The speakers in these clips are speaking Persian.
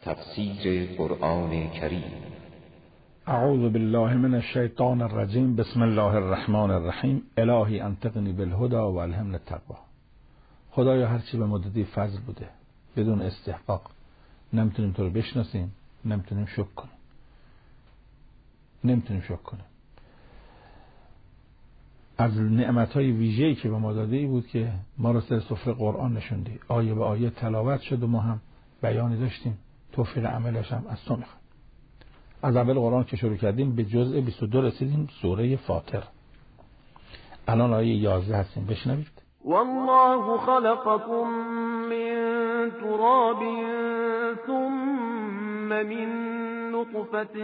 تفسیر قرآن کریم. اعوذ بالله من الشیطان الرجیم. بسم الله الرحمن الرحیم. الهی انطقنی بالهدى و الهمنی التقوی. خدایا هرچی به مدتی فضل بوده بدون استحقاق نمیتونیم تو رو بشناسیم، نمیتونیم شکر کنیم. از نعمتهای ویژه‌ای که به ما داده ای بود که ما را سر سفره قرآن نشوندی، آیه به آیه تلاوت شد و ما هم بیانی داشتیم. توفیق عملش هم از تو میخواد. از اول قرآن که شروع کردیم به جزء 22 رسیدیم، سوره فاطر. الان آیه 11 هستیم، بشنوید. والله خلقكم من تراب ثم من نطفة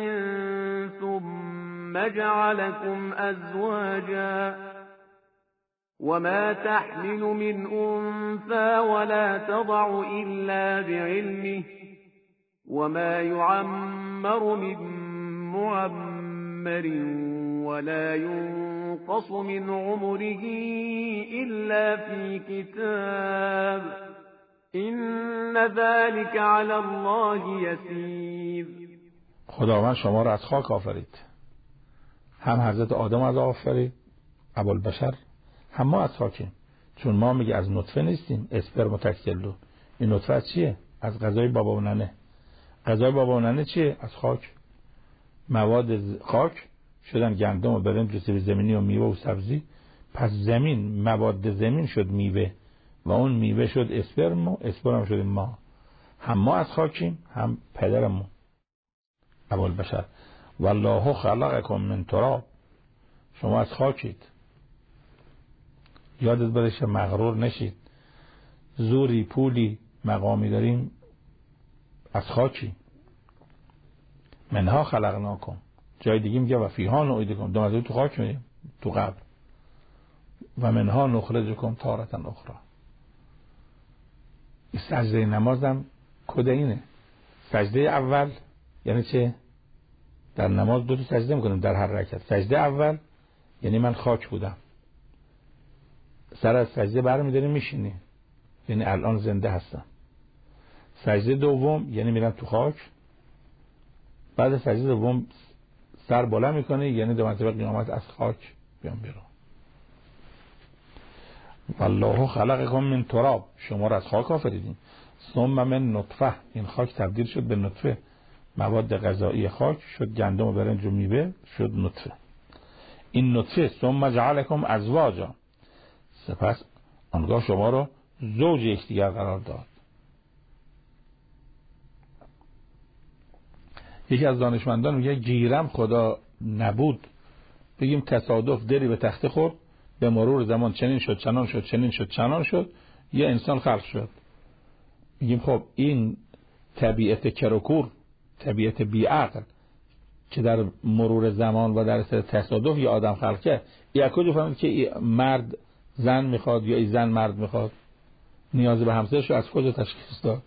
ثم جعلكم أزواجا وما تحمل من أنثى ولا تضع إلا بعلمه وما يعمر من معمر ولا ينقص من عمره إلا في كتاب إن ذلك على الله يسير. خداوند شما را از خاک آفرید، هم حضرت آدم از آفرید ابوالبشر، هم ما از خاکیم، چون ما میگه از نطفه نیستیم، اسپرم و تکسلو. این نطفه از چیه؟ از غذای بابا و ننه. غذای بابا و ننه چیه؟ از خاک. مواد خاک شدن گندم و برنج و سیب زمینی و میوه و سبزی. پس زمین، مواد زمین شد میوه و اون میوه شد اسپرم و اسپرم شد ما. هم ما از خاکیم، هم پدرمون ابوالبشر. والله خلقکم من تراب. شما از خاکید. یادت باشه مغرور نشید. زوری، پولی، مقامی داریم، از خاکی. منها خلقناکم. جای دیگه میگه و فیها نعیدکم. دو مرتبه تو خاک میگه، تو قبر. و منها نخرجکم تارة اخرى. سجده نمازم کد اینه. سجده اول یعنی چه؟ در نماز دو تا سجده میکنیم در هر رکعت. سجده اول یعنی من خاک بودم، سر از سجده برمی‌داری میشینی، یعنی الان زنده هستم. سجده دوم یعنی میرم تو خاک. بعد سجده دوم سر بالا میکنه، یعنی دو مرتبه قیامت از خاک بیام بیرون. والله خلقکم من تراب. شما را از خاک آفریدیم. ثم من نطفه. این خاک تبدیل شد به نطفه. مواد غذایی خاک شد گندم و برنج و میوه، شد نطفه. این نطفه ثم جعلکم ازواجا. سپس آنگاه شما را زوج یکدیگر قرار داد. یکی از دانشمندان میگه گیرم خدا نبود، بگیم تصادف دری به تخته خورد، به مرور زمان چنین شد چنان شد، چنین شد چنان شد، یه انسان خلق شد. میگیم خب این طبیعت کرکور، طبیعت بیعقل که در مرور زمان و در اثر تصادف یه آدم خلق کرد، یا کجا فهمید که مرد زن میخواد یا این زن مرد میخواد؟ نیاز به همسرش از کجا تشخیص داد؟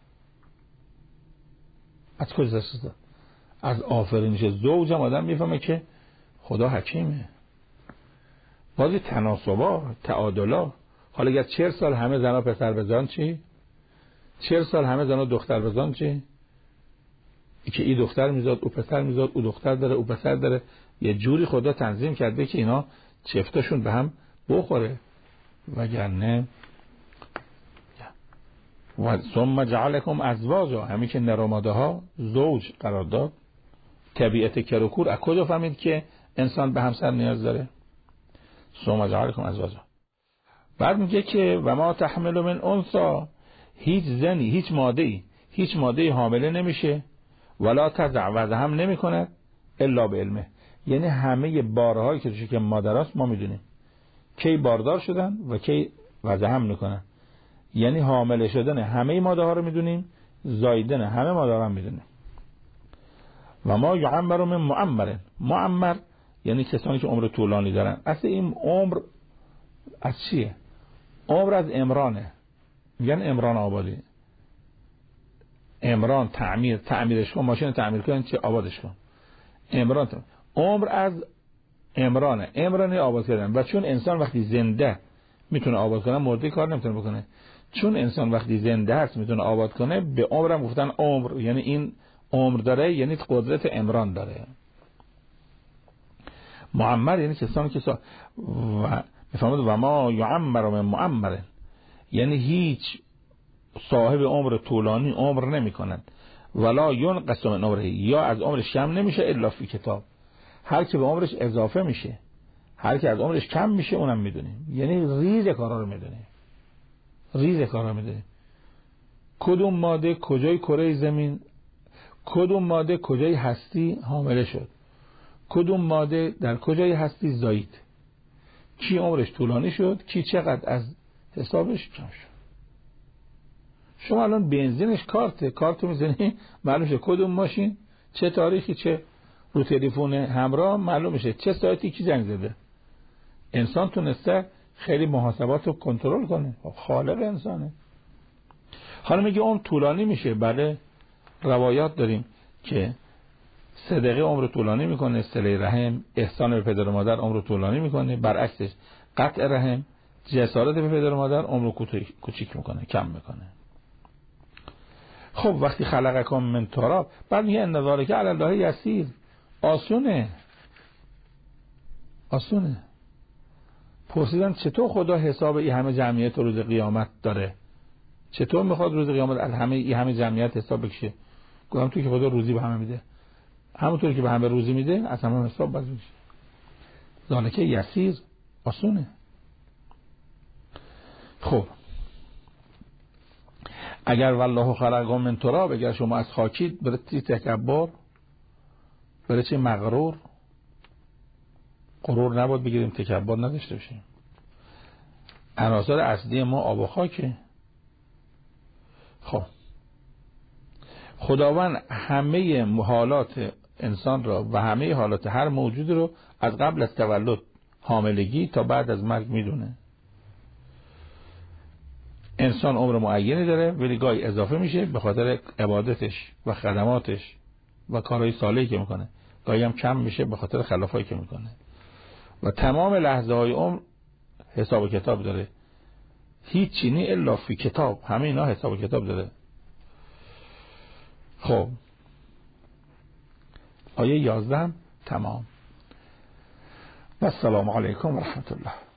از کجا تشخیص داد؟ از آفرینش زوج هم آدم میفهمه که خدا حکیمه. بازی تناسبا، تعادلا. حالا اگر 40 سال همه زن و پسر بزن چی؟ 40 سال همه زن و دختر بزن چی؟ که این دختر میزاد، او پسر میزاد، او دختر داره، او پسر داره. یه جوری خدا تنظیم کرده که اینا چفتاشون به هم بخوره، وگرنه و ثم جعلکم ازواجا. همین که نرماده ها زوج قرار داد. طبیعت کرکور از کجا فهمید که انسان به همسر نیاز داره؟ ثم جعلکم ازواجا. بعد میگه که و ما تحمل من انثى. هیچ زنی، هیچ ماده حامله نمیشه، ولا تضع، وضع هم نمیکنه، الا به علمه. یعنی همه بارهایی که توش که مادراست ما میدونیم کی باردار شدن و کی وضع هم میکنن. یعنی حامله شدن همه ماده ها رو میدونیم، زایدن همه ماده ها رو میدونیم. و ما یعمر من معمر یعنی کسانی که عمر طولانی دارن. اصلا این عمر از چیه؟ عمر از عمرانه. میگن عمران آبادی. عمران تعمیرش کن، ماشین تعمیر کن، چه آبادش کن. عمر از عمران آباد کردن. و چون انسان وقتی زنده میتونه آباد کنه، مرده کار نمیتونه بکنه. چون انسان وقتی زنده است میتونه آباد کنه، به عمرم گفتن عمر، یعنی این عمر داره یعنی قدرت عمران داره. معمر یعنی کسانی که میفهمد و ما یعمر من معمر، یعنی هیچ صاحب عمر طولانی عمر نمی کند. ولا ینقص من عمره، یا از عمرش کم نمیشه الا فی کتاب. هر که به عمرش اضافه میشه، هر که از عمرش کم میشه اونم میدونیم، یعنی ریز کارا رو میدونیم، ریز کارا میدونیم. کدوم ماده کجای کره زمین، کدوم ماده کجای هستی حامله شد، کدوم ماده در کجای هستی زایید، کی عمرش طولانی شد، کی چقدر از حسابش کم شد. شما الان بنزینش کارت میزنی معلوم شه کدوم ماشین چه تاریخی، چه رو تلفن همراه معلوم میشه چه ساعتی کی زنگ زده. انسان تونسته خیلی محاسبات رو کنترل کنه، خالق انسانه. حالا میگه اون طولانی میشه. بله روایات داریم که صدقه عمر طولانی میکنه، صله رحم، احسان به پدر و مادر عمر طولانی میکنه، برعکسش قطع رحم، جسارت به پدر و مادر عمر کوچیک میکنه، کم میکنه. خب وقتی خلقکم من تراب، بعد میگه ان ذالک علی الله یسیر، آسونه. پرسیدن چطور خدا حساب این همه جمعیت روز قیامت داره، چطور میخواد روز قیامت از همه جمعیت حساب بکشه؟ گفتم تو که خدا روزی به همه میده، همونطور که به همه روزی میده از همه حساب باز میشه. ذالک یسیر، آسونه. خب اگر والله خلقکم من تراب، اگر شما از خاکید، برای چی تکبر، برای چی مغرور؟ غرور نباید بگیریم، تکبر نداشته باشیم. عناصر اصلی ما آب و خاکه. خب خداوند همه حالات انسان را و همه حالات هر موجود رو از قبل از تولد، حاملگی تا بعد از مرگ میدونه. انسان عمر معینی داره ولی گاهی اضافه میشه به خاطر عبادتش و خدماتش و کارهای صالحی که میکنه، گاهی هم کم میشه به خاطر خلافایی که میکنه. و تمام لحظه های عمر حساب و کتاب داره. هیچ چیزی الا فی کتاب، همه اینا حساب و کتاب داره. خب آیه 11 تمام. و السلام علیکم و رحمت الله.